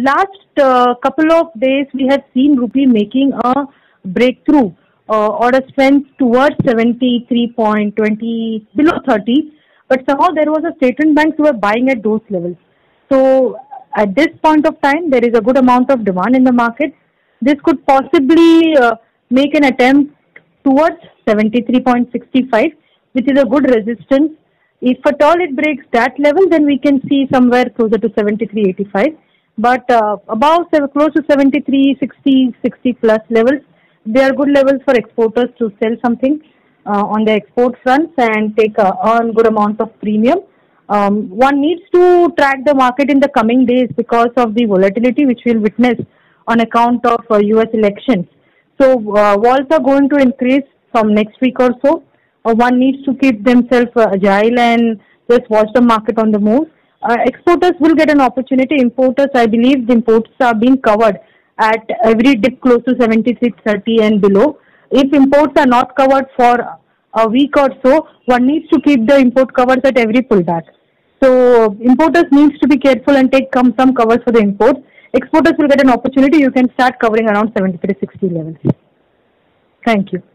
last couple of days we have seen rupee making a breakthrough or a strength towards 73.20 below 30, but somehow there was a statement banks who were buying at those levels. So at this point of time, there is a good amount of demand in the market. This could possibly make an attempt towards 73.65, which is a good resistance. If at all it breaks that level, then we can see somewhere closer to 73.85. But above close to 73.60, 60 plus levels, they are good levels for exporters to sell something on the export fronts and take earn good amount of premium. One needs to track the market in the coming days because of the volatility which we'll witness on account of US elections. So vols are going to increase from next week or so. One needs to keep themselves agile and just watch the market on the move. Exporters will get an opportunity. Importers, I believe the imports are being covered at every dip close to 76.30 and below. If imports are not covered for a week or so, one needs to keep the import covers at every pullback. So importers needs to be careful and take some covers for the imports. Exporters will get an opportunity. You can start covering around 73.60 levels. Thank you.